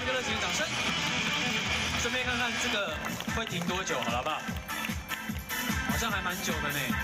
一个热情的掌声。顺便看看这个会停多久，好不好？好像还蛮久的呢。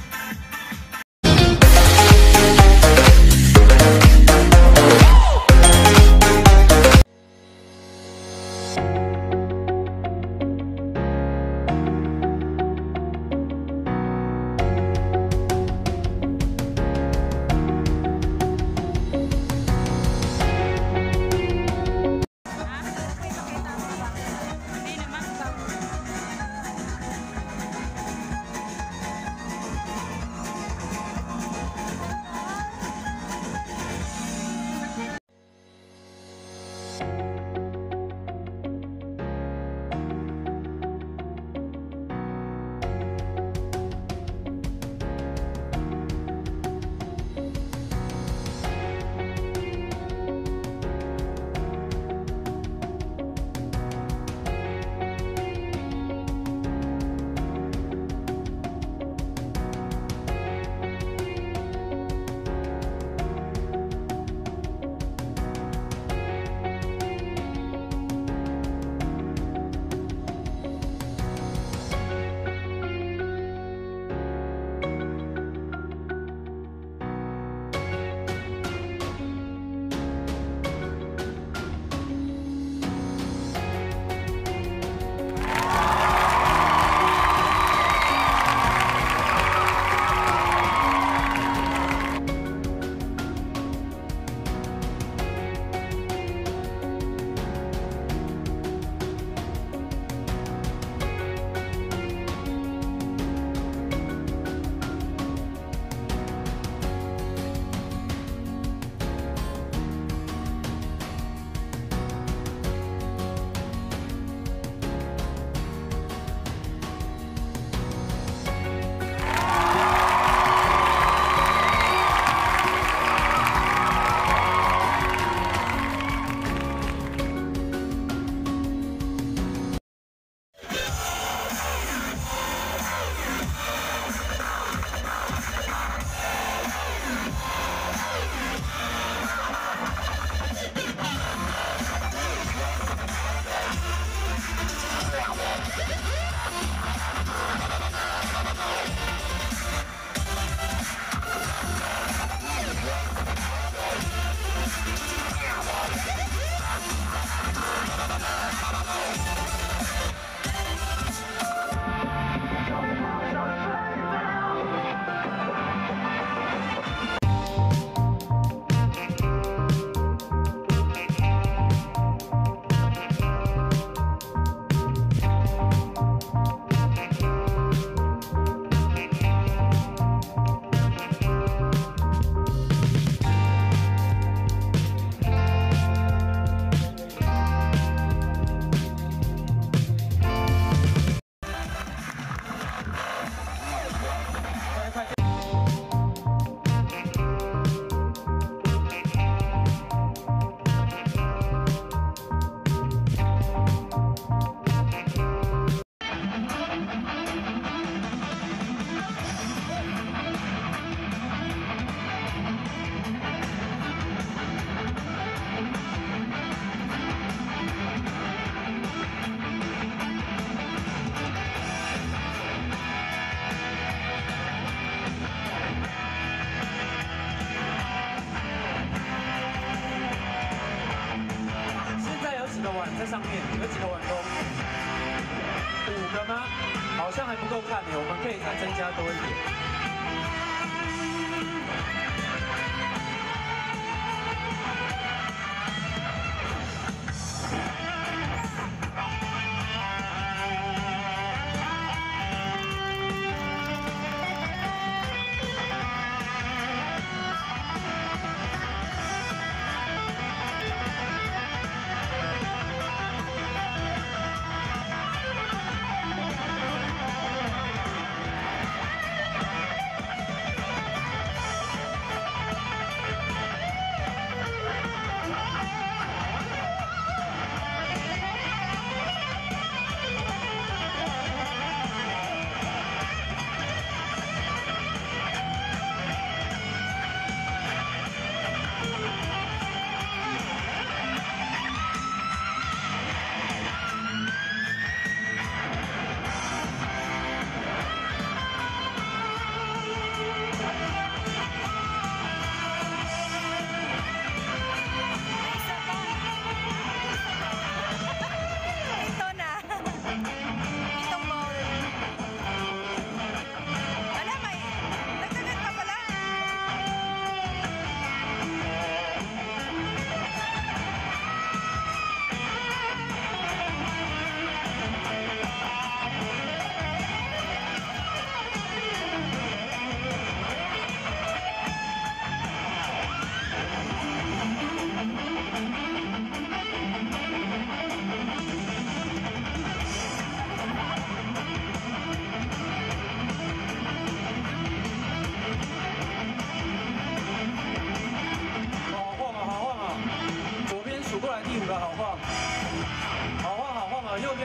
在上面有几个碗工？5个吗？好像还不够看呢，我们可以再增加多一点。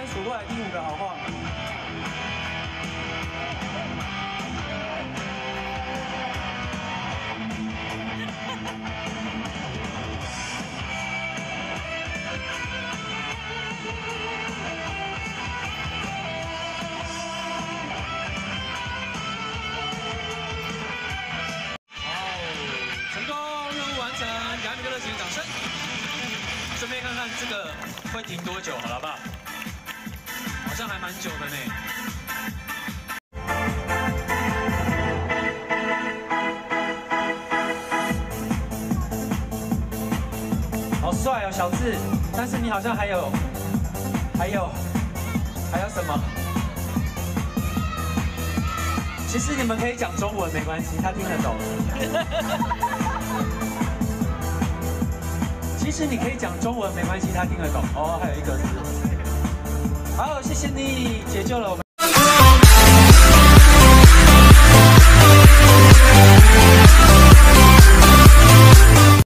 数过来第5个好晃。给他们个热情的掌声，顺便看看这个会停多久，好不好？好像还蛮久的呢。好帅哦，小智！但是你好像还有什么？其实你们可以讲中文没关系，他听得懂。其实你可以讲中文没关系，他听得懂。哦，还有一个是，好，谢谢你解救了我们。